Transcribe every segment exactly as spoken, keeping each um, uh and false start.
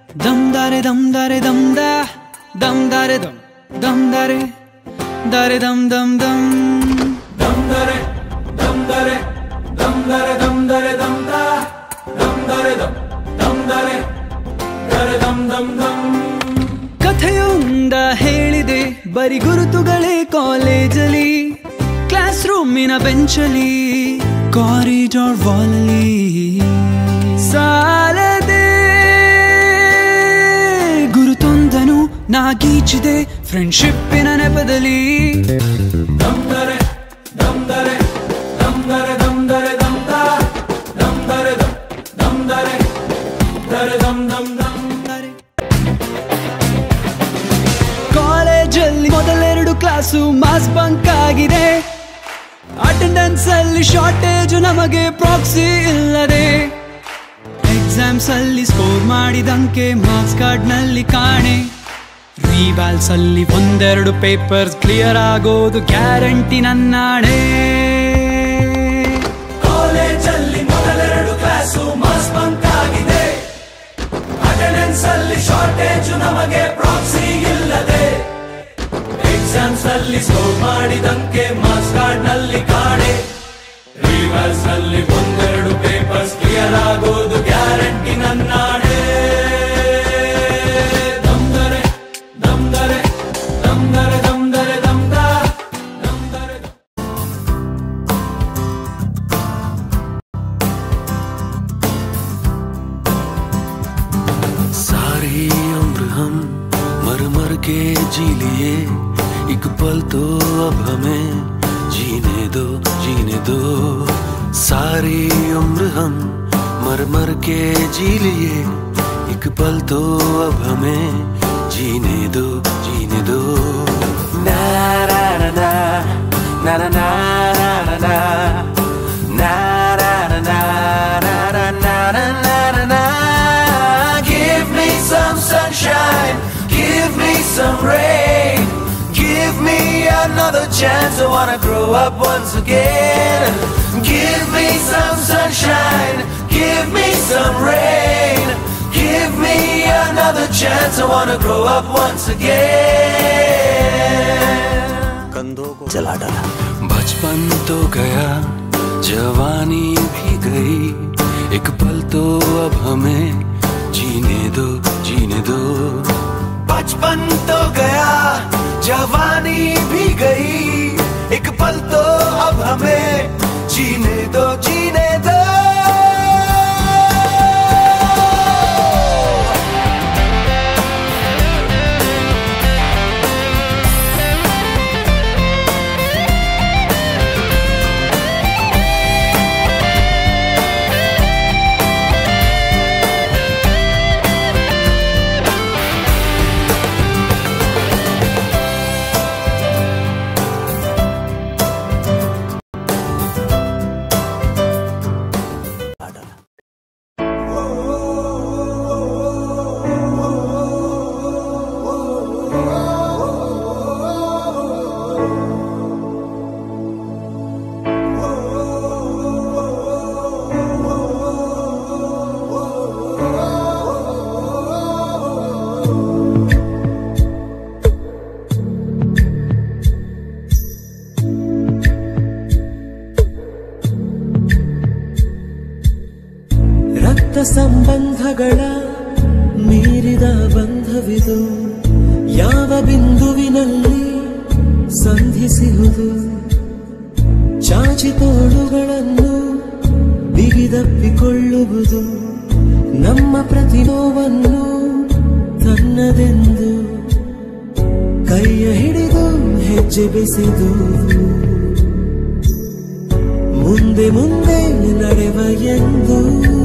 dum dare dum dare dum da dum dare dum dum dare dare dum dum dum dum dare dum dare dum dare dum dare dum da dum dare dum dum dare dare dum dum dum ಕಥೆಯೊಂದ ಹೇಳಿದೆ ಬರಿ ಗುರುತುಗಳೇ ಕಾಲೇಜಲ್ಲಿ class ರೂಮಿನ ಬೆಂಚಲ್ಲಿ corridor ವಾಲಲ್ಲಿ ಸಾಲದೆ ಗುರುತೊಂದನು ನಾಗೀಚಿದೆ ಫ್ರೆಂಡ್ಶಿಪ್ಪಿನ ನೆಪದಲ್ಲಿ dum dare dum dare dum dare dum dare dum da dum dare dum dum dare dare dum dum dum ಕಾಲೇಜಲ್ಲಿ ಮೊದಲೆರಡು class mass bunk ಆಗಿದೆ attendance ಅಲ್ಲಿ ಶಾರ್ಟೇಜ್ ನಮಗೆ ಪ್ರಾಕ್ಸಿ ಇಲ್ಲದೆ ಎಕ್ಸಾಮ್ಸ್ ಅಲ್ಲಿ ಸ್ಕೋರ್ ಮಾಡಿದಂಕೆ ಮಾರ್ಕ್ಸ್ ಕಾರ್ಡ್ ನಲ್ಲಿ ಕಾಣೆ ರಿವ್ಯಾಲ್ಸ್ ಅಲ್ಲಿ ಒಂದೆರಡು ಪೇಪರ್ಸ್ ಕ್ಲಿಯರ್ ಆಗೋದು ಗ್ಯಾರಂಟಿ ನನ್ನಾಡೆ ಕಾಲೇಜಲ್ಲಿ ಮೊದಲೆರಡು ಕ್ಲಾಸು ಮಾಸ್ ಬಂಕ್ ಆಗಿದೆ ಅಟೆಂಡೆನ್ಸ್ ಅಲ್ಲಿ ಶಾರ್ಟೇಜ್ ನಮಗೆ ಪ್ರಾಕ್ಸಿ ಇಲ್ಲದೆ ಎಕ್ಸಾಮ್ಸ್ ಅಲ್ಲಿ ಸ್ಕೋರ್ ಮಾಡಿದಂಕೆ ಮಾರ್ಕ್ಸ್ ಕಾರ್ಡ್ ನಲ್ಲಿ ಕಾಣೆ ರಿವರ್ಸ್ ಅಲ್ಲಿ ಒಂದೆರಡು ಪೇಪರ್ಸ್ ಕ್ಲಿಯರ್ ಆಗೋದು ಗ್ಯಾರಂಟಿ ನನ್ನಾಡೆ ದಮ್ ದರೆ ದಮ್ ದರೆ ದಮ್ ದರೆ ದಮ್ ದರೆ ದಮ್ ದ ದಮ್ ದರೆ सारी उम्र हम मर मर के जी लिए एक पल तो अब हमें जीने दो जीने दो सारी उम्र हम मर मर के जी लिए एक पल तो अब हमें जीने दो जीने दो ना ना ना ना ना ना ना ना ना ना ना ना ना ना ना give me some sunshine give me some rain give me another chance I wanna grow up once again give me some sunshine give me some rain give me another chance I wanna grow up once again कंधों को जला डाला बचपन तो गया जवानी भी गई एक पल तो अब हमें जीने दो जीने दो बचपन तो गया जवानी भी गई एक पल तो अब हमें जीने दो जीने दो ಸಂಬಂಧಗಳ ಮೀರಿದ ಬಂಧವಿದು ಯಾವ ಬಿಂದುವಿನಲ್ಲಿ ಸಂಧಿಸುವುದು ಚಾಚಿ ತೋಳುಗಳನ್ನು ಬಿಗಿದಪ್ಪಿಕೊಳ್ಳುವುದು ನಮ್ಮ ಪ್ರತಿ ನೋವನ್ನು ತನ್ನದೆಂದು ಕೈಯ ಹಿಡಿದು ಹೆಜ್ಜೆ ಬೆಸೆದು ಮುಂದೆ ಮುಂದೆ ನಡೆವ ಎಂದು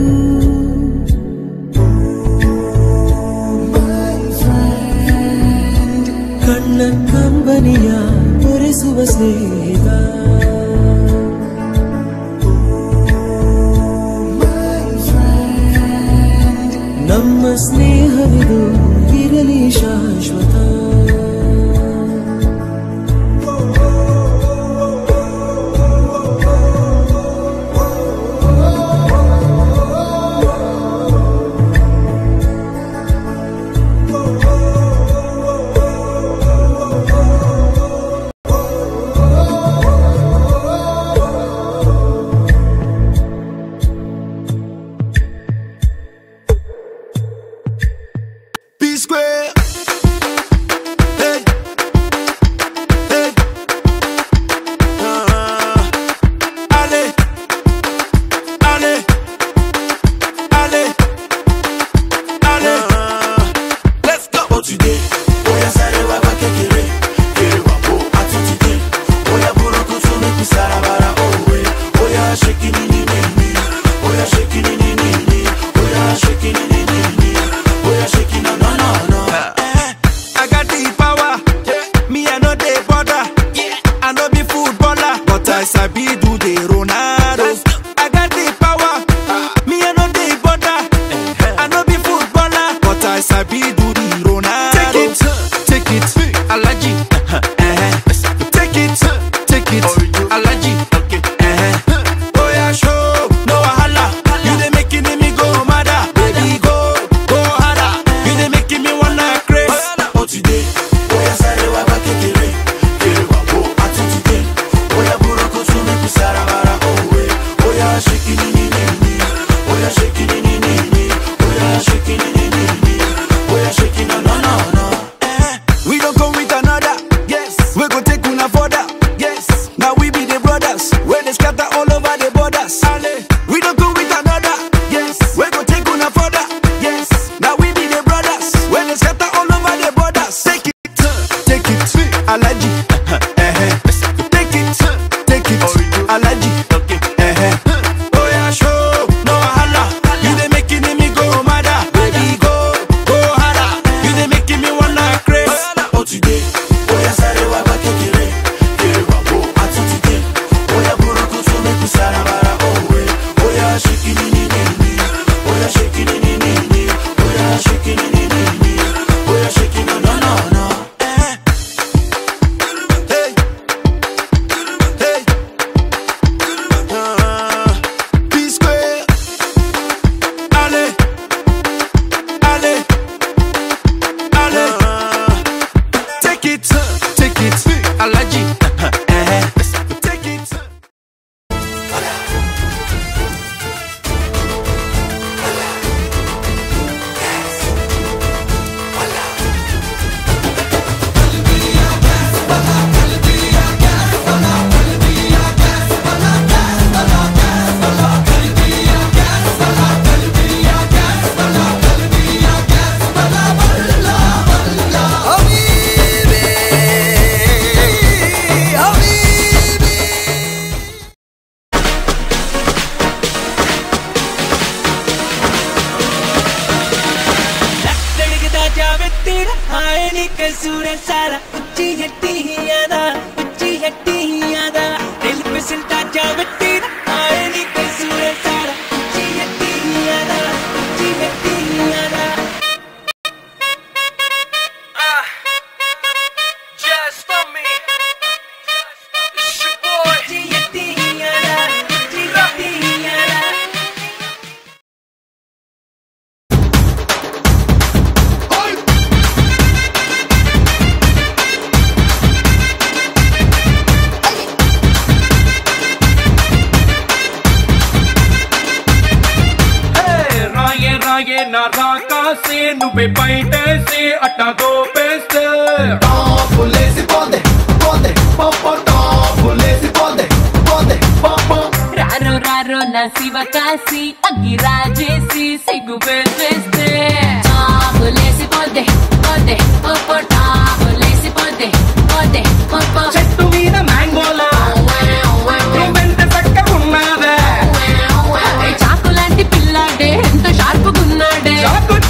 ಕಣ್ಣ ಕಂಬನಿಯ ತೋರಿಸುವ ಸ್ನೇಹಿತ ನಮ್ಮ ಸ್ನೇಹವಿದು ಇರಲಿ ಶಾಶ್ವತ आयनी के सूरज सारा उच्ची हट्टी ही यादा उच्ची हट्टी ही यादा दिल पे सिलता जावटी आयनी के सूरज सारा उच्ची हट्टी ही यादा उच्ची हट्टी ही यादा Just for me. It's your boy. उच्ची हट्टी ही यादा उच्ची हट्टी ही यादा రాయే నా రాకాసే నువ్వే బయటేసి అట్టా దోపేస్తే టాపులేసి పోందే పోందే పాప టాపులేసి పోందే పోందే పాప రారో రారో నా శివ కాసి అగ్గి రాజేసి సిగ్గు పెట్టేస్తే టాపులేసి పోందే పోందే పాప టాపులేసి పోందే పోందే పాప చెట్టు మీద మ్యాంగోలా నువ్వెంత చక్కగున్నావే చాకు లాంటి పిల్లాడే ఎంత షార్పుగున్నాడే చాకు